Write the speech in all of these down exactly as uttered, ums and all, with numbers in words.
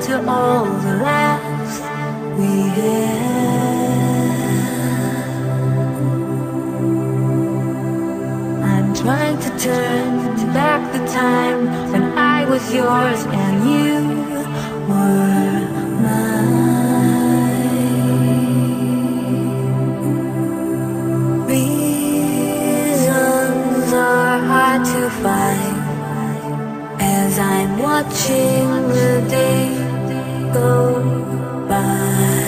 to all the laughs we had. I'm trying to turn back the time when I was yours and you were mine. Reasons are hard to find as I'm watching the day go by.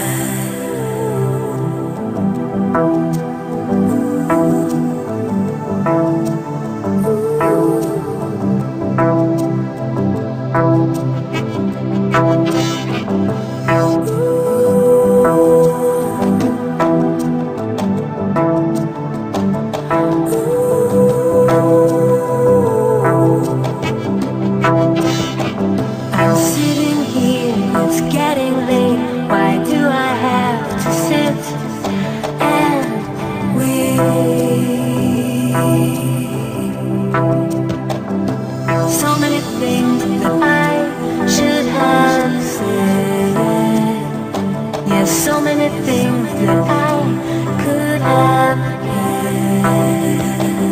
I'm sitting here, it's getting late. Why do I have to sit and wait? So many things that I should have said. Yes, so many things that I could have had.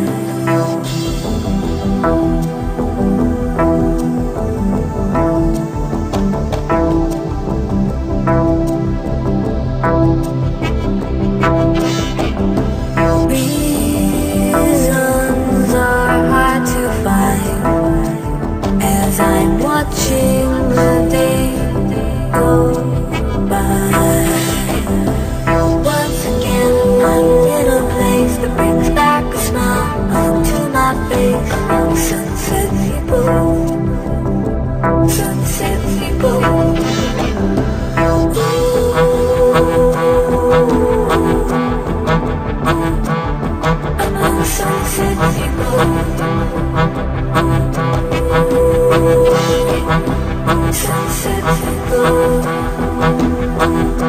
Reasons are hard to find as I'm watching the day go by. Once again, I'm in a place that brings back a smile to my face. Sunset people, sunset people. Sunset people, sunset people.